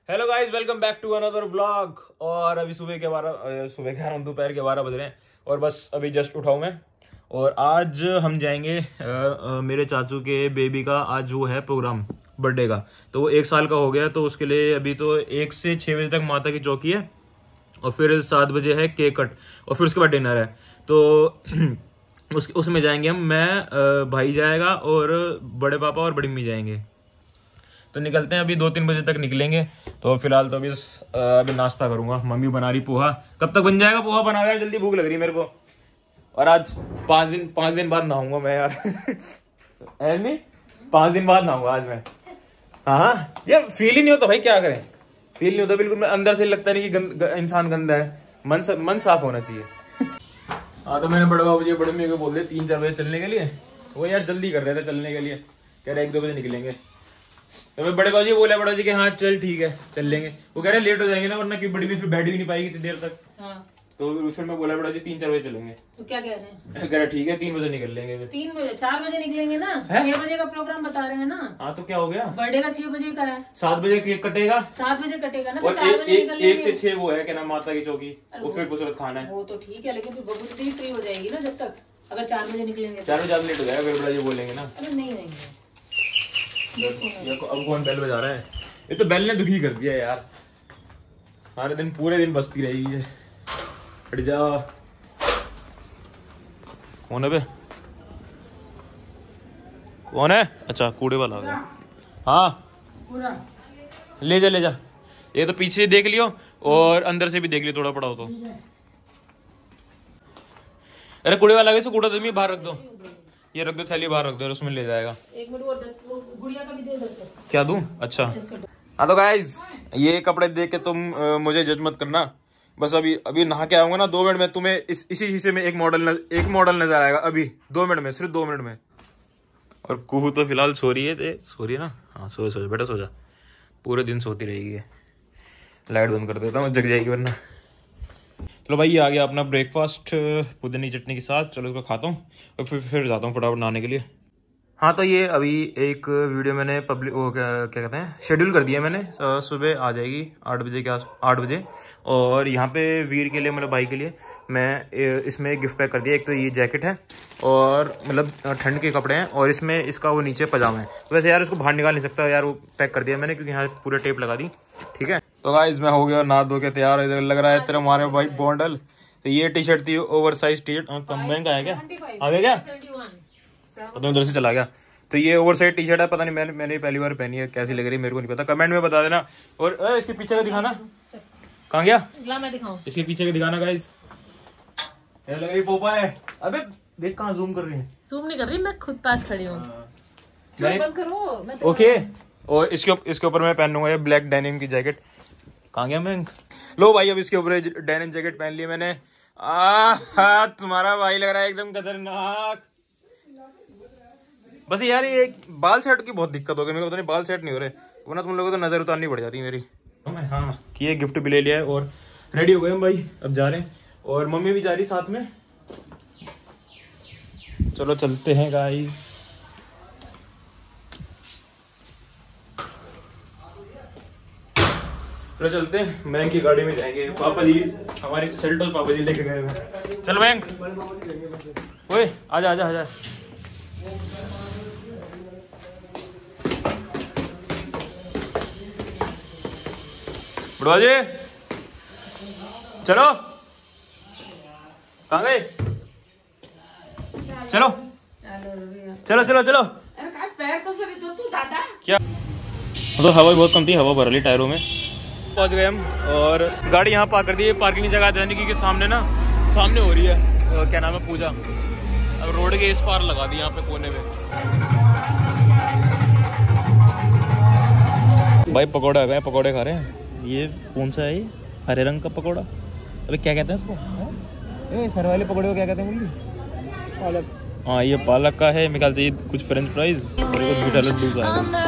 Hello guys, welcome back to another vlog. और अभी सुबह के 12 दोपहर के 12 बज रहे हैं और बस अभी जस्ट उठाऊं मैं। और आज हम जाएंगे मेरे चाचू के बेबी का आज वो है प्रोग्राम बर्थडे का। तो वो 1 साल का हो गया, तो उसके लिए अभी तो 1 से 6 बजे तक माता की चौकी है और फिर 7 बजे है केक कट और फिर उसके बाद डिनर है। तो उसमें जाएंगे हम, मैं भाई जाएगा और बड़े पापा और बड़ी मम्मी जाएंगे। तो निकलते हैं, अभी 2-3 बजे तक निकलेंगे। तो फिलहाल तो अभी नाश्ता करूंगा। मम्मी बना रही पोहा। कब तक बन जाएगा पोहा? बना यार, जल्दी भूख लग रही है मेरे को। और आज 5 दिन बाद नहाऊंगा मैं यार। नहीं 5 दिन बाद नहाऊंगा आज मैं। हाँ यार, फील ही नहीं होता भाई, क्या करें, फील नहीं होता बिल्कुल। मैं अंदर से लगता नहीं कि इंसान गंदा है। मन साफ होना चाहिए। हाँ, तो मैंने बड़े बाबू जी बड़े मम्मी को बोल दिया 3-4 बजे चलने के लिए। वो यार जल्दी कर रहे थे चलने के लिए, कह रहे 1-2 बजे निकलेंगे। तो मैं बड़े बाबू बोला बड़ा जी कि हाँ चल ठीक है चल लेंगे। वो कह रहे लेट हो जाएंगे ना, वरना कि बड़ी भी फिर बैठ भी नहीं पाएगी इतनी देर तक। हाँ। तो फिर मैं बोला बड़ा जी 3-4 बजे चलेंगे। तो क्या कह रहे हैं? कह रहे ठीक है 3 बजे निकल लेंगे। 3 बजे 4 बजे निकलेंगे ना। 6 बजे का प्रोग्राम बता रहे हैं ना। हाँ तो क्या हो गया, बर्थडे का 6 बजे का है। 7 बजे केक कटेगा। 7 बजे कटेगा ना, तो 4 बजे निकल लेंगे। 1 से 6 वो है क्या नाम, माता की चौकी, वो फिर पुसरत खाना है। वो तो ठीक है, लेकिन फिर बबू भी फ्री हो जाएगी ना जब तक। अगर 4 बजे निकलेंगे 4 बजे ज्यादा लेट हो जाएगा, फिर बड़ा जी बोलेंगे ना। अरे नहीं होंगे। अब कौन बेल बजा रहा है? ये तो बेल ने दुखी कर दिया यार, सारे दिन पूरे दिन बजती रहेगी है। हट जा। कौन है बे? कौन है? अच्छा कूड़े वाला आ गया। हाँ ले जा। ये तो पीछे देख लियो और अंदर से भी देख लियो, थोड़ा पड़ा हो तो। अरे कूड़े वाला आ गया, कूड़ा तो बाहर रख दो। ये रख दो, थैली बाहर रख दो, उसमें ले जाएगा। 1 मिनट और गुड़िया का भी दे दो। क्या दूं? अच्छा हाँ, तो गाइस ये कपड़े देख के तुम मुझे जज मत करना। बस अभी नहा के आऊंगा ना, 2 मिनट में तुम्हें इसी शीशे में एक मॉडल नजर आएगा। अभी 2 मिनट में, सिर्फ 2 मिनट में। और कुहू तो फिलहाल सो रही है ना। हाँ सो बेटा, सो जा। पूरे दिन सोती रहेगी। लाइट बंद कर देता हूँ, जग जाएगी वरना। चलो भाई, ये आ गया अपना ब्रेकफास्ट पुदीना चटनी के साथ। चलो इसको खाता हूँ और फिर जाता हूँ फटाफट नहाने के लिए। हाँ, तो ये अभी एक वीडियो मैंने क्या कहते हैं, शेड्यूल कर दिया मैंने। सुबह आ जाएगी 8 बजे के 8 बजे। और यहाँ पे वीर के लिए, मतलब भाई के लिए, मैं इसमें एक गिफ्ट पैक कर दिया। एक तो ये जैकेट है और मतलब ठंड के कपड़े हैं, और इसमें इसका वो नीचे पजामा है। वैसे यार इसको बाहर निकाल नहीं सकता यार, वो पैक कर दिया मैंने क्योंकि यहाँ पूरे टेप लगा दी। ठीक है, तो गाइस मैं हो गया नहा धो के तैयार। इधर लग रहा है तेरा मारे भाई बॉन्डल। तो ये टी शर्ट थी ओवर साइज टी शर्ट। महंगा है क्या? आ गया क्या? तो उधर से चला गया। तो ये ओवर साइज टी शर्ट है, पता नहीं मैंने पहली बार पहनी है, कैसी लग रही है मेरे को नहीं पता। कमेंट में बता देना। और इसके पीछे का दिखाना। कहाँ गया? मैं दिखाऊं इसके पीछे का दिखाना गाइस। लग रही पोपा है। अबे देख कहाँ जूम कर रही है। जूम नहीं कर रही, मैं खुद पास खड़ी हूँ। बंद करो। ओके। और इसके ऊपर मैं पहनूंगा ये ब्लैक डेनिम की जैकेट। कहाँ गया मैं? लो भाई, अब इसके ऊपर डेनिम जैकेट पहन लिया मैंने। तुम्हारा भाई लग रहा है एकदम खतरनाक। बस यार ये बाल सेट की बहुत दिक्कत हो गई मेरे को, पता नहीं बाल सेट नहीं हो रहे, वरना तुम लोगों को तो नजर उतारनी पड़ जाती है मेरी। हाँ, कि ये गिफ्ट भी ले लिया है और रेडी हो गए हम भाई, अब जा रहे हैं। और मम्मी भी जा रही साथ में। चलो चलते हैं गाइस। चलो चलते हैं, बैंक की गाड़ी में जाएंगे। पापा जी हमारे सेल्टोस पापा जी लेके गए हैं। चल बैंक। ओए आजा। बुढ़वा जी चलो। कहाँ गए? चलो। पैर तो सर तू दादा क्या? तो हवा बहुत कम थी, हवा भर ली टायरों में। पहुंच गए हम और गाड़ी यहाँ पार्क कर दी है। पार्किंग की जगह जाने की सामने हो रही है क्या नाम है, पूजा। अब रोड के इस पार लगा दी यहाँ पे कोने में। भाई पकौड़े आ गए, पकौड़े खा रहे हैं। ये कौन सा है? ये हरे रंग का पकौड़ा। अबे क्या कहते हैं इसको? सर वाले पकौड़े को क्या कहते हैं मुझे? पालक। हाँ ये पालक का है। मेरे ख्याल से ये कुछ फ्रेंच फ्राइज और कुछ मीठा लड्डू का है।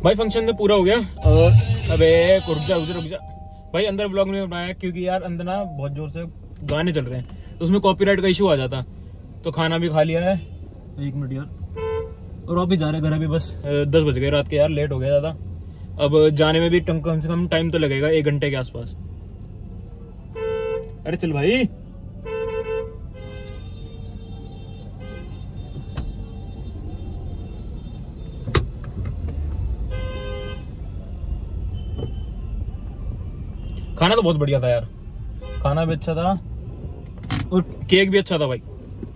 भाई फंक्शन तो पूरा हो गया और अबे रुक जा भाई, अंदर व्लॉग नहीं बनाया क्योंकि यार अंदर ना बहुत जोर से गाने चल रहे हैं तो उसमें कॉपीराइट का इशू आ जाता। तो खाना भी खा लिया है, 1 मिनट यार, और अभी जा रहे घर, अभी बस 10 बज गए रात के यार, लेट हो गया ज़्यादा। अब जाने में भी कम से कम टाइम तो लगेगा 1 घंटे के आसपास। अरे चल भाई, खाना तो बहुत बढ़िया था यार, खाना भी अच्छा था और केक भी अच्छा था भाई।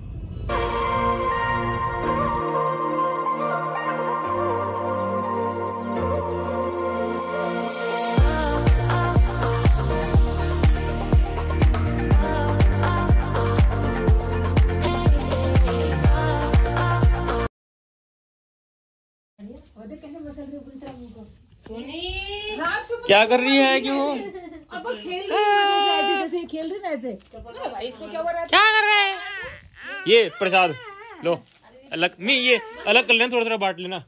क्या कर रही है, क्यों अब बस खेल रही है, ऐसे जैसे खेल रही ना ऐसे। भाई इसको क्या हो रहा है? क्या कर रहे हैं? ये प्रसाद लो, अलग नहीं, ये अलग कर लेना, थोड़ा थोड़ा बांट लेना।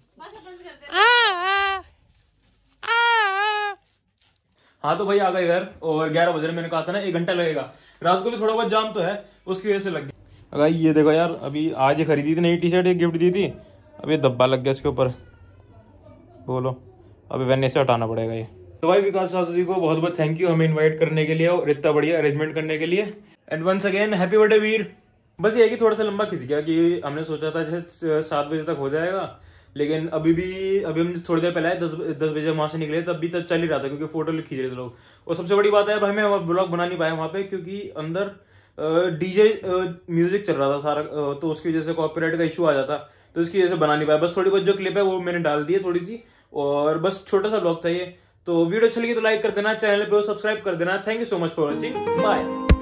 हाँ तो भाई आ गए घर और 11 बजे, मैंने कहा था ना 1 घंटा लगेगा, रात को भी थोड़ा बहुत जाम तो है उसकी वजह से लग गया। अगर ये देखो यार, अभी आज ही खरीदी थी नई टी-शर्ट, एक गिफ्ट दी थी, अभी धब्बा लग गया इसके ऊपर, बोलो अभी वैन से हटाना पड़ेगा ये। तो भाई विकास साहू जी को बहुत बहुत थैंक यू हमें इनवाइट करने के लिए और इतना बढ़िया अरेंजमेंट करने के लिए। And once again happy birthday Veer. बस ये है कि थोड़ा सा लंबा खिंच गया, कि हमने सोचा था जैसे 7 बजे तक हो जाएगा, लेकिन अभी हम थोड़ी देर पहले 10 बजे वहां से निकले, तब भी तब चल ही रहा था क्योंकि फोटो खींच रहे थे लोग। और सबसे बड़ी बात है भाई, मैं ब्लॉग बना नहीं पाया वहां पे क्योंकि अंदर डीजे म्यूजिक चल रहा था सारा, तो उसकी वजह से कॉपीराइट का इशू आ जाता, तो इसकी वजह से बना नहीं पाया। बस थोड़ी बहुत जो क्लिप है वो मैंने डाल दी है थोड़ी सी, और बस छोटा सा ब्लॉग था ये। तो वीडियो अच्छी लगी तो लाइक कर देना, चैनल पे सब्सक्राइब कर देना। Thank you so much for watching, bye.